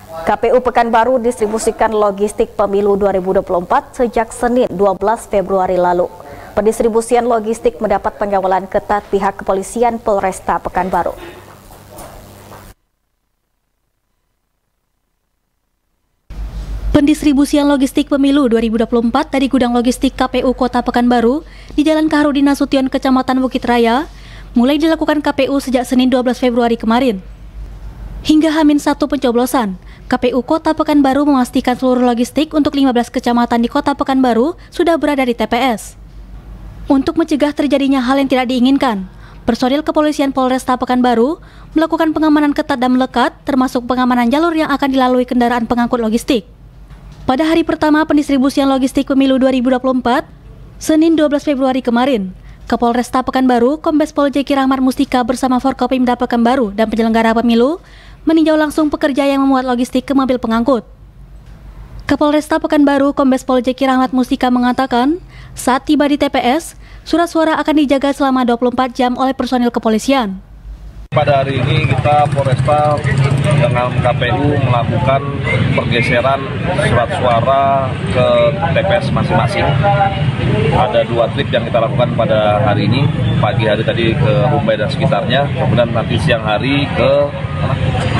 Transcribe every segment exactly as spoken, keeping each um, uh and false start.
K P U Pekanbaru distribusikan logistik pemilu dua ribu dua puluh empat sejak Senin dua belas Februari lalu. Pendistribusian logistik mendapat pengawalan ketat pihak kepolisian Polresta Pekanbaru. Pendistribusian logistik pemilu dua ribu dua puluh empat dari gudang logistik K P U Kota Pekanbaru di Jalan Kaharudin Nasution, Kecamatan Bukit Raya, mulai dilakukan K P U sejak Senin dua belas Februari kemarin. Hingga H minus satu pencoblosan, K P U Kota Pekanbaru memastikan seluruh logistik untuk lima belas kecamatan di Kota Pekanbaru sudah berada di T P S. Untuk mencegah terjadinya hal yang tidak diinginkan, personil kepolisian Polresta Pekanbaru melakukan pengamanan ketat dan melekat, termasuk pengamanan jalur yang akan dilalui kendaraan pengangkut logistik. Pada hari pertama pendistribusian logistik pemilu dua ribu dua puluh empat, Senin dua belas Februari kemarin, Kapolresta Pekanbaru, Kombes Pol Jeki Rahmat Mustika bersama Forkopimda Pekanbaru dan penyelenggara pemilu meninjau langsung pekerja yang memuat logistik ke mobil pengangkut. Kapolresta Pekanbaru, Kombes Pol Jeki Rahmat Mustika mengatakan, saat tiba di T P S, surat suara akan dijaga selama dua puluh empat jam oleh personil kepolisian. Pada hari ini kita Polresta dengan K P U melakukan pergeseran surat suara ke T P S masing-masing. Ada dua trip yang kita lakukan pada hari ini. Pagi hari tadi ke Rumbai dan sekitarnya, kemudian nanti siang hari ke mana?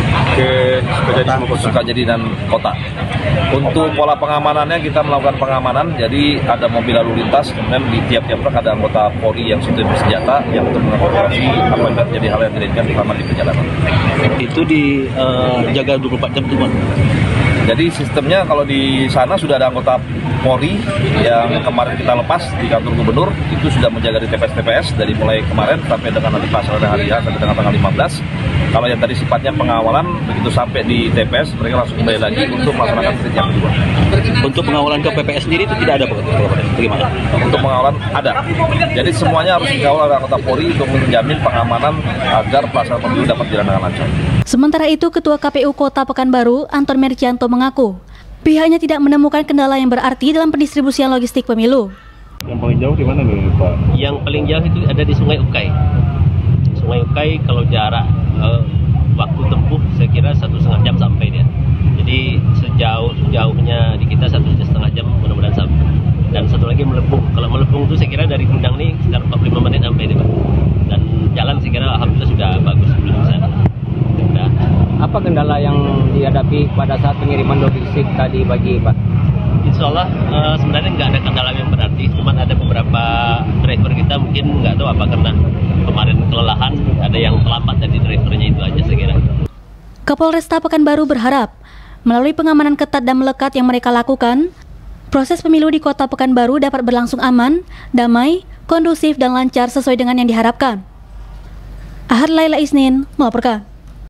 ke Sukajadi, Sukajadi dan Kota. Untuk pola pengamanannya kita melakukan pengamanan, jadi ada mobil lalu lintas, kemudian di tiap-tiap truk ada anggota Polri yang sudah bersenjata yang untuk mengoperasi apabila terjadi hal yang tidak diinginkan selama di perjalanan. Itu dijaga uh, dua puluh empat jam tuh, Bang. Jadi sistemnya kalau di sana sudah ada anggota Polri yang kemarin kita lepas di kantor gubernur, itu sudah menjaga di T P S T P S dari mulai kemarin sampai dengan nanti pelaksanaan hari H sampai dengan tanggal lima belas. Kalau yang tadi sifatnya pengawalan, begitu sampai di T P S mereka langsung kembali lagi untuk melaksanakan trip yang kedua. Untuk pengawalan ke P P S sendiri itu tidak ada bagaimana? Untuk pengawalan ada. Jadi semuanya harus dikawal oleh anggota Polri untuk menjamin pengamanan agar pelaksanaan pemilu dapat berjalan dengan lancar. Sementara itu, Ketua K P U Kota Pekanbaru, Anton Mercianto mengaku, pihaknya tidak menemukan kendala yang berarti dalam pendistribusian logistik pemilu. Yang paling jauh di mana nih, Pak? Yang paling jauh itu ada di Sungai Ukai. Sungai Ukai kalau jarak uh, waktu tempuh saya kira satu setengah jam sampai dia. Jadi sejauh jauhnya di kita satu setengah jam mudah-mudahan sampai. Dan satu lagi Melebung. Kalau Melebung itu saya kira dari Gundang nih sekitar empat puluh lima menit sampai dia. Dan jalan saya kira alhamdulillah sudah bagus belum sana. Sudah. Apa kendala yang dihadapi pada saat pengiriman logistik tadi pagi, Pak? Insya Allah uh, sebenarnya nggak ada kendala yang berarti, cuma ada beberapa driver kita mungkin nggak tahu apa karena kemarin kelelahan, ada yang terlambat dari drivernya, itu aja saya kira. Kapolresta Pekanbaru berharap melalui pengamanan ketat dan melekat yang mereka lakukan, proses pemilu di Kota Pekanbaru dapat berlangsung aman, damai, kondusif dan lancar sesuai dengan yang diharapkan. Ahad Laila Isnin melaporkan.